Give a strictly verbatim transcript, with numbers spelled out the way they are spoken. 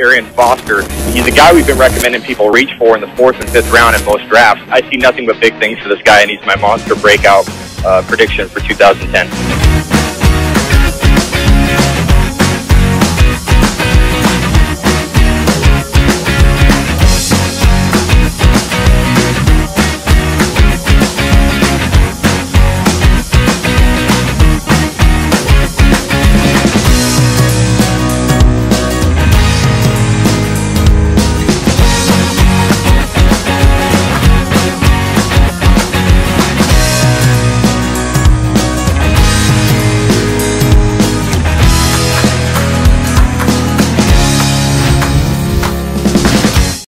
Arian Foster. He's a guy we've been recommending people reach for in the fourth and fifth round in most drafts. I see nothing but big things for this guy, and he's my monster breakout uh, prediction for two thousand ten.